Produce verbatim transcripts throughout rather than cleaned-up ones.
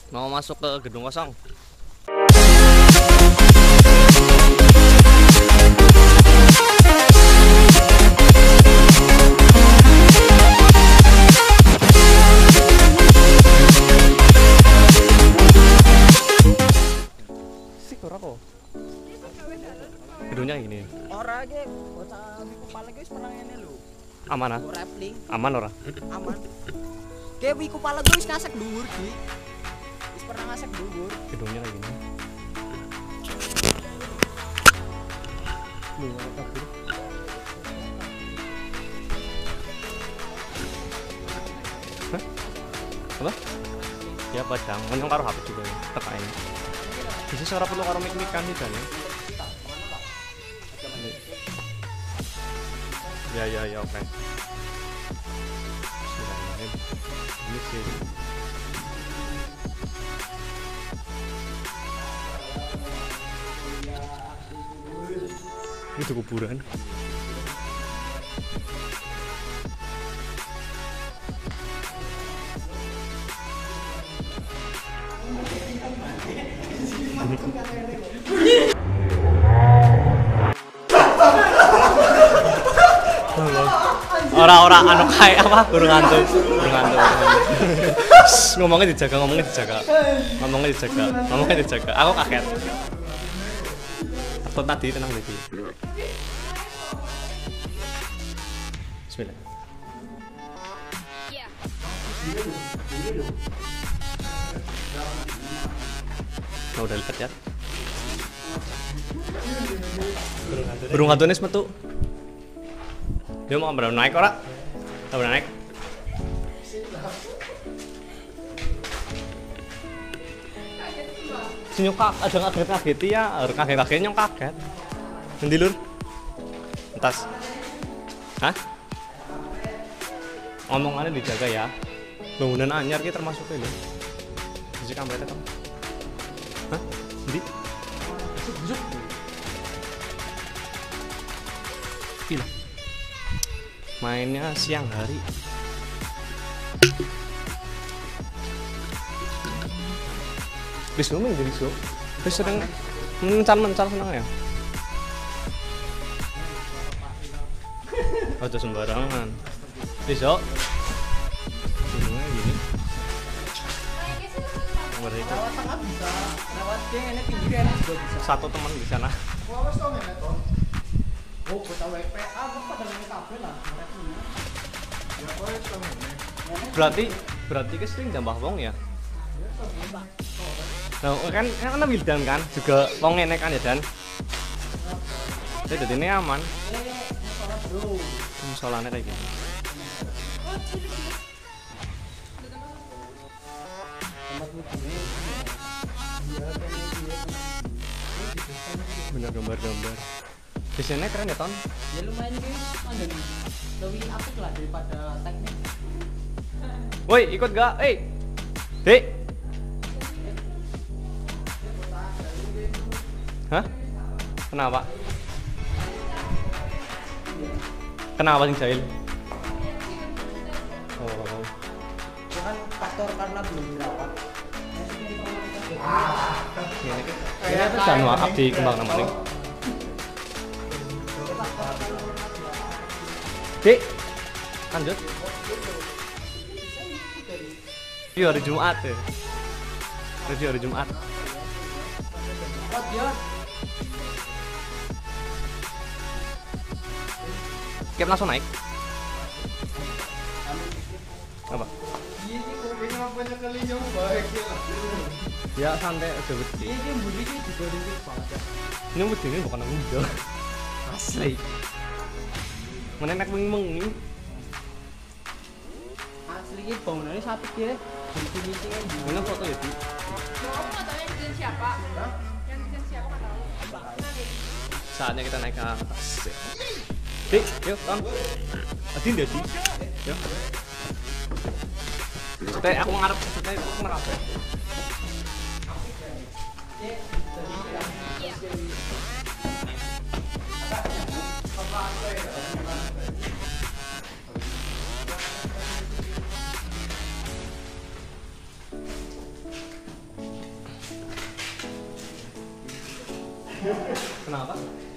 Mau masuk ke gedung kosong. Sik ora kok. Gedungnya gini. Ora ge bocah kepala ge wis pernah ngene lho. Aman ah? Rappling. Aman ora? Aman. Ge wi kepala gue wis ngasek dhuwur ki. Wis pernah ngasek dhuwur. Gedungnya kayak gini. Nih, ada kabur. Hah? Apa? Ya padang, menyong karo H P juga ya. Teka ini. Bisa suara perlu karo mik-mikan sih dan ya. Ya ya ya oke. Bismillahirrahmanirrahim. Ini sih. Itu kuburan. Ora-ora anu kayak apa? Burung hantu. Burung hantu. Ngomongnya dijaga, ngomongnya dijaga. Ngomongnya dijaga, ngomongnya dijaga. Aku kaget. Takut tadi tenang tadi. Bismillah. Oh, udah lihat ya. Burung hantu ini metu. Dia mau berapa naik ora? Tak berapa naik? Senyum kak, ada kaget kaget ya, ada kaget kaget nyong kaget. Nanti lur, entas. Hah? Omongannya dijaga ya. Bangunan anyar kita termasuk ini. Bisa kameranya kamu? Hah? Nanti? Busuk busuk. Gila. Mainnya siang hari. Besok main jadi besok. Besok sering mencal-mencal senang ya. Oh itu sembarangan. Besok. Gunungnya gini. Nomor itu. Lewat tengah bisa. Lewat ge ngene pinggir enak juga bisa. Satu teman di sana. Wah wis to ngene to. Oh, bocah W P A kok pada ngene kabeh lah. Ya kok wis to ngene. Berarti berarti ke sering jambah wong ya. Nah, kan kan Wildan kan juga wong ngene kan ya Dan. Jadi ini aman. Musolane kayak gini. Bener gambar-gambar. Desainnya keren ya Ton? Ya lumayan guys, mandiri. Lebih apik lah daripada teknik. Woi, ikut gak? Eh, Dek. Hah? Kenapa? Kenapa sih jahil? Oh. Itu kan faktor karena belum dirawat. Ini ini apa Janwa abdi kembang namanya. Dek, lanjut. Iya hari Jumat ya. Jadi hari Jumat. Oh dia. Kep langsung naik. Apa? Ini kupingnya banyak kali nyoba Ya santai aja wedi. Ini mburi iki juga ringkih banget. Ini wedi ini bukan muda. Asli. Menenek mengi-mengi. Asli ini bangunannya satu ya. Gunting-guntingnya di Mana foto ya, Di? Kamu nggak tahu yang desain siapa? Hah? Yang desain siapa nggak tahu? Saatnya kita naik ke atas. Dik, yuk, Ton. Adin deh, Di. Yuk. Setelah aku ngarep, setelah aku ngarep. Kenapa?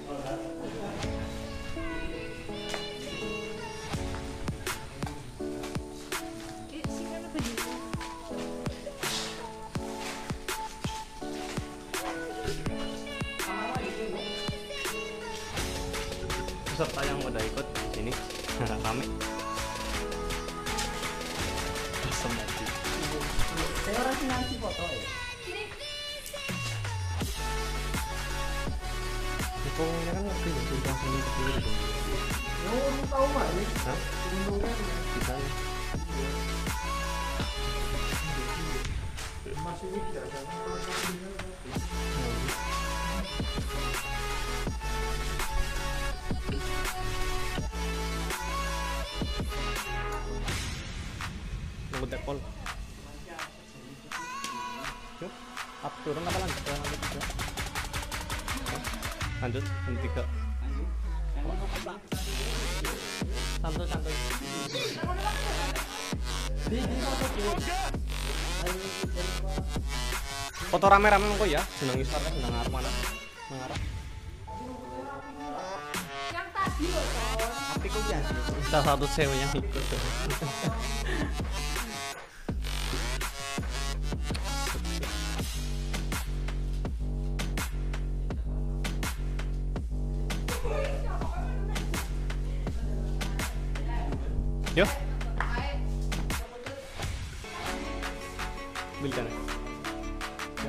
Eh, sini ada baju. Peserta yang udah ikut sini rame. Asem banget. Saya orang sih ngasih foto ya. Pokoknya kan ngerti itu langsung ke kiri dong. Oh, lu tahu mah ini? Hah? Untungnya Bisa ya. masih ini tidak ada. Nunggu tekpol. Yuk, up turun apa lanjut? Ke lanjut juga. Lanjut, yang tiga. Santuy santuy. Foto rame-rame mengko ya, seneng isar kan seneng arep mana? Mengarep. Yang tadi loh, Ton. Tapi kok jadi? Salah satu cewek yang ikut. Yo, belikan ya. Yo.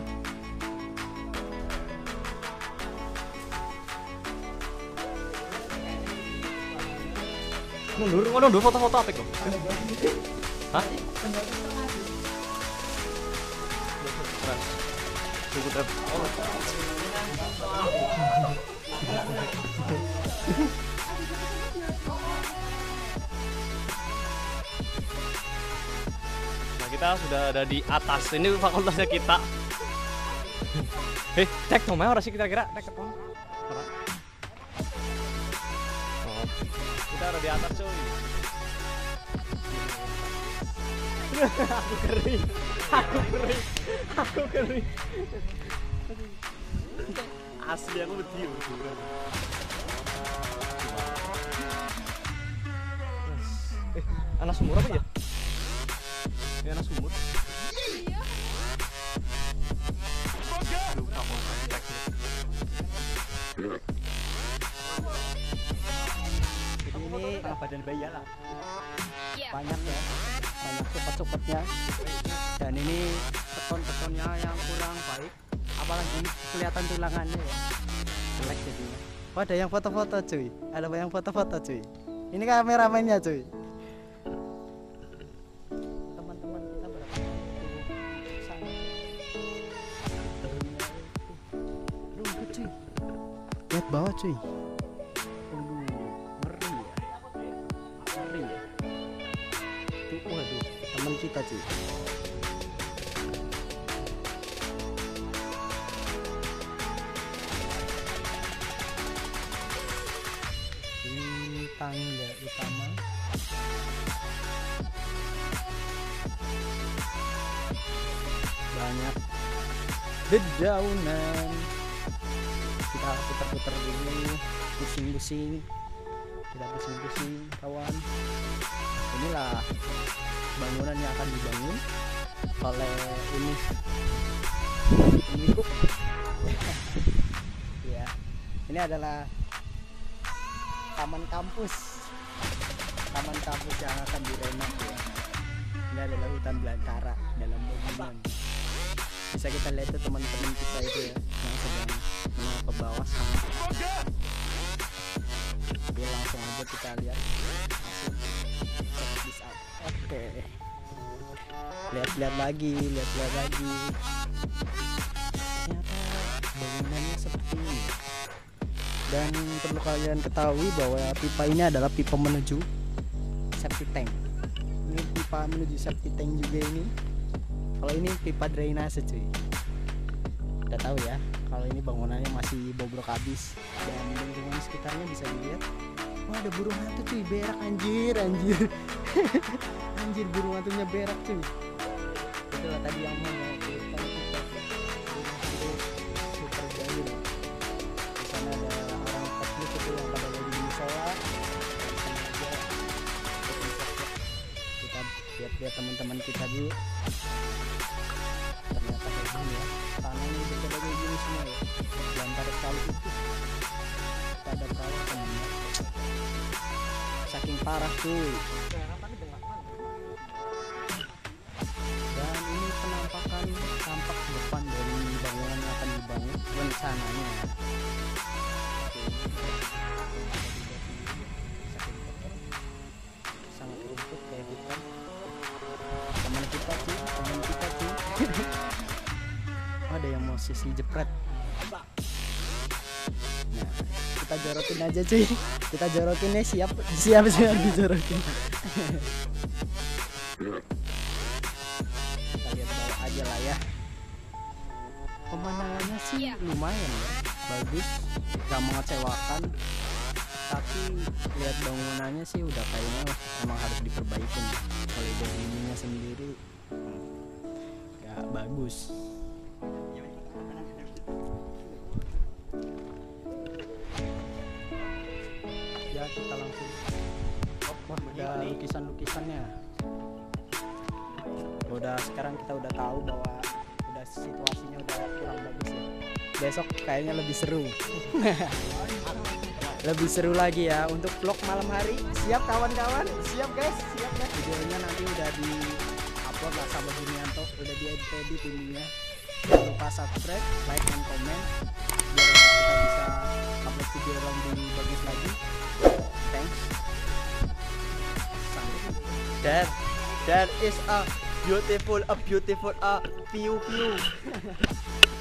Mundur, mundur, mundur foto-foto apa kok? Hah? Tunggu trap. Nah, kita sudah ada di atas. Ini fakultasnya kita. Eh, cek nomornya orang sih kira-kira. Cek ke Oh, kita ada di atas cuy. Aku kering, aku kering, aku kering. Asli aku berdiri. Eh, anak sumur apa ya? Ini anak sumur. Lupa mau cek. Ini anak badan bayi lah. Iya. Banyak ya, banyak cepat-cepatnya. Dan ini beton-betonnya yang kurang baik. Apalagi kelihatan tulangannya ya. Jelek jadinya. Oh, ada yang foto-foto cuy. Ada yang foto-foto cuy. Ini kameramennya cuy. Teman-teman kita berapa? Sangat. Rumput cuy. Lihat bawah cuy. Aduh, ngeri ya. Ngeri ya. Tuh, waduh, teman kita cuy. Ini tangga utama. Banyak dedaunan. Kita putar-putar dulu, pusing-pusing. Kita pusing-pusing, kawan. Inilah bangunan yang akan dibangun oleh ini ini Group. Ya, ini adalah taman kampus, taman kampus yang akan direnov ya. Ini adalah hutan belantara dalam bangunan. Bisa kita lihat tuh teman-teman kita itu ya yang sedang menengok ke bawah sana. Oke, langsung aja kita lihat. Langsung check this out. Oke. Lihat-lihat lagi, lihat-lihat lagi. Ternyata bangunannya seperti ini. Dan perlu kalian ketahui bahwa pipa ini adalah pipa menuju septic tank. Ini pipa menuju septic tank juga ini. Kalau ini pipa drainase cuy. Udah tahu ya, kalau ini bangunannya masih bobrok habis. Dan lingkungan sekitarnya bisa dilihat. Wah, ada burung hantu cuy, berak anjir, anjir. Anjir, burung hantunya berak cuy. Itulah tadi yang mau cerita kita. Burung hantu super jahil. teman-teman kita dulu. Ternyata kayak gini ya, tanahnya udah pada kayak gini semua ya. Lantar sekali itu pada perahu temennya, saking parah cuy. Dan ini penampakan tampak depan dari bangunan yang akan dibangun rencananya. Sangat rumput kayak hutan. Teman kita cuy, teman kita cuy. Ada yang mau sisi jepret. Nah, kita jorokin aja cuy. Kita jorokin ya, siap, siap siap dijorokin. Kita lihat bawah aja lah ya. Pemandangannya sih Iya. lumayan ya, bagus, gak mengecewakan. Tapi lihat bangunannya sih udah kayaknya emang harus diperbaiki. Kalau dari ininya sendiri gak bagus. Ya kita langsung. Wah, ada lukisan-lukisannya. Udah sekarang kita udah tahu bahwa udah situasinya udah kurang bagus ya. Besok kayaknya lebih seru. Lebih seru lagi ya untuk vlog malam hari. Siap kawan-kawan? Siap guys? Siap guys? Videonya nanti udah di upload lah sama Junianto, udah di edit ininya. Jangan lupa subscribe, like, dan komen biar kita bisa upload video yang lebih bagus lagi. Thanks. Sampai. There, there is a beautiful, a beautiful, a view, view.